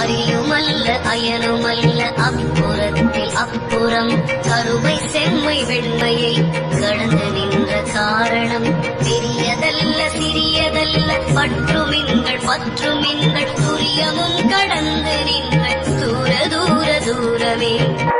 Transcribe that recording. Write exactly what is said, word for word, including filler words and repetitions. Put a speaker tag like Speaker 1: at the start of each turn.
Speaker 1: அரியுமல்ல அயனுமல்ல அப்புறத்தில் அப்புறம் கருமை செம்மை வெண்மையை கடந்து நின்ற காரணம் பெரியதல்ல சிறியதல்ல பற்றுமின்கள் பற்றுமின்கள் துரியமும் கடந்து நின்ற தூர தூர தூரமே